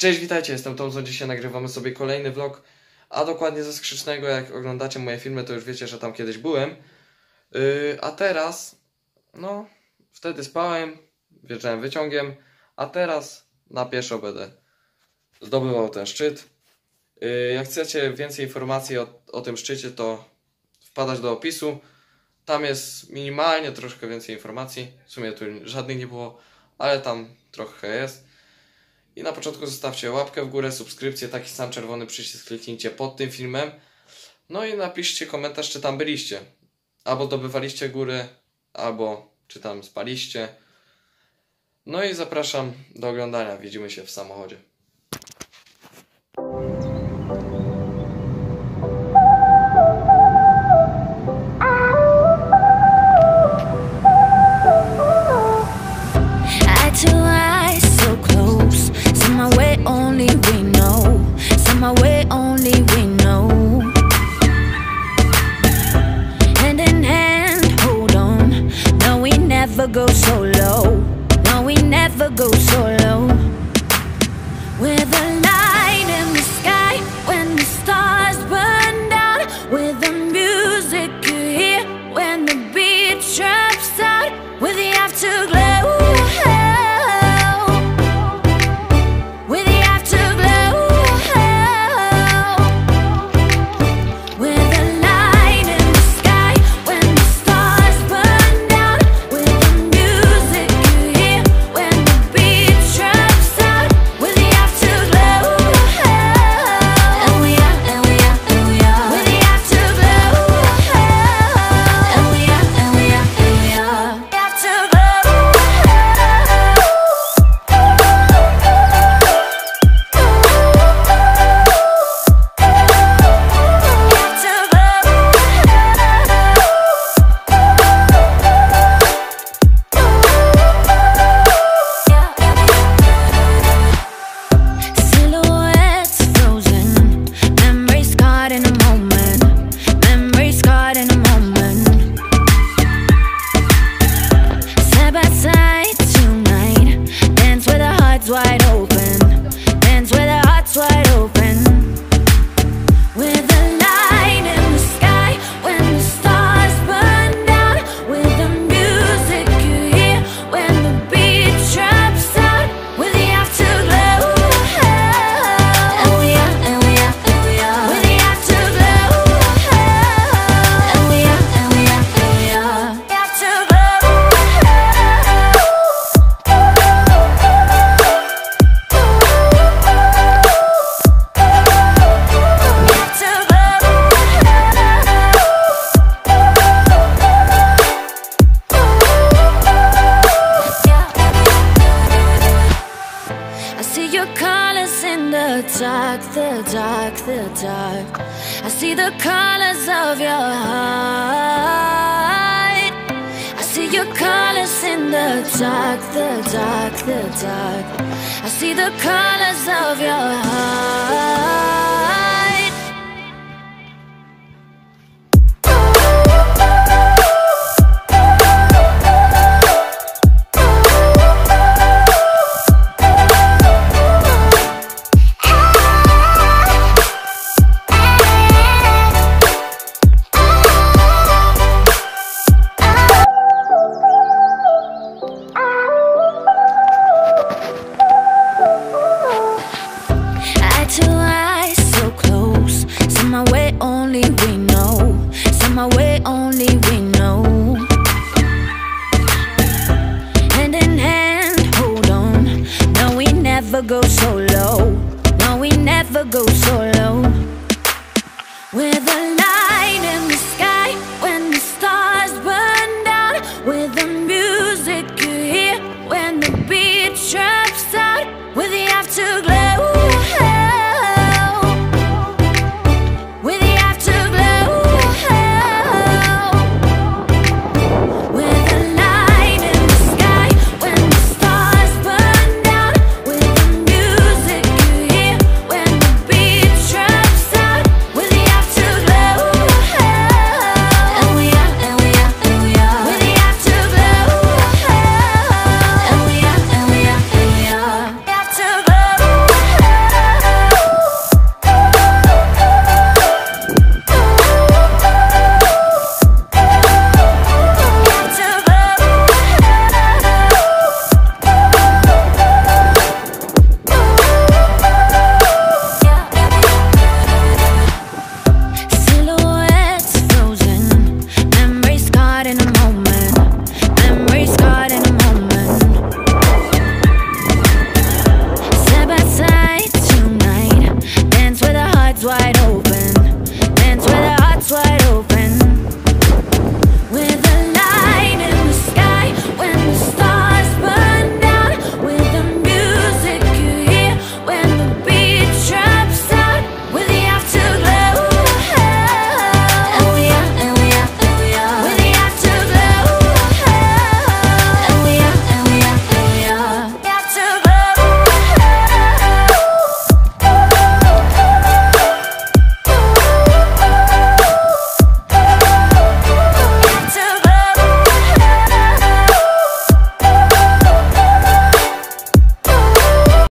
Cześć, witajcie, jestem Tomson. Dzisiaj nagrywamy sobie kolejny vlog, a dokładnie ze Skrzycznego. Jak oglądacie moje filmy, to już wiecie, że tam kiedyś byłem. A teraz, no, wtedy spałem, wjeżdżałem wyciągiem, a teraz na pieszo będę zdobywał ten szczyt. Jak chcecie więcej informacji o tym szczycie, to wpadać do opisu. Tam jest minimalnie troszkę więcej informacji. W sumie tu żadnych nie było, ale tam trochę jest. I na początku zostawcie łapkę w górę, subskrypcję, taki sam czerwony przycisk kliknijcie pod tym filmem. No i napiszcie komentarz, czy tam byliście. Albo zdobywaliście góry, albo czy tam spaliście. No i zapraszam do oglądania. Widzimy się w samochodzie. Go so low, no, we never go so low. With a light in the sky when the stars burn down, with the music you hear when the beat drops out, with the afterglow. Wide open, dance with our hearts wide open. With the light in the sky when the stars burn down, with the music you hear when the beat drops out, with the afterglow. And we are, and we are, and we are, with the afterglow. And we are, and we are, and we are, the afterglow. The dark, the dark. I see the colors of your heart. I see your colors in the dark, the dark, the dark. I see the colors of your heart. Go so low, no, we never go so low. With a